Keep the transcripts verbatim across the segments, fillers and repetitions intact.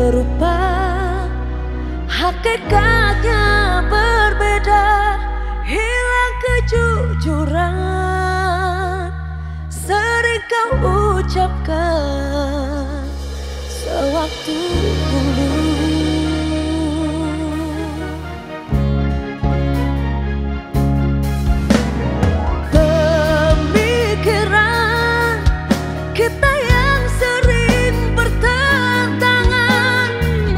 serupa, hakikatnya berbeda. Hilang kejujuran sering kau ucapkan sewaktu dulu. Pemikiran kita yang sering bertentangan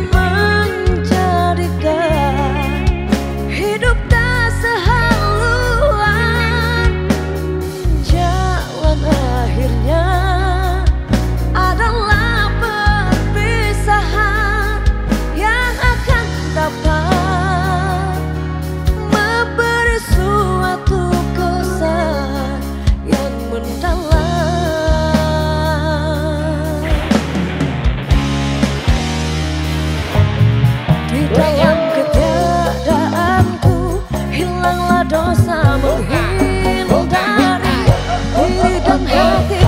menjadikan hidup tak sehaluan. Jalan akhirnya adalah perpisahan yang akan dapat memberi suatu kesan yang mendalam. Di dalam ketiadaanku hilanglah dosa menghindari diri dan hati.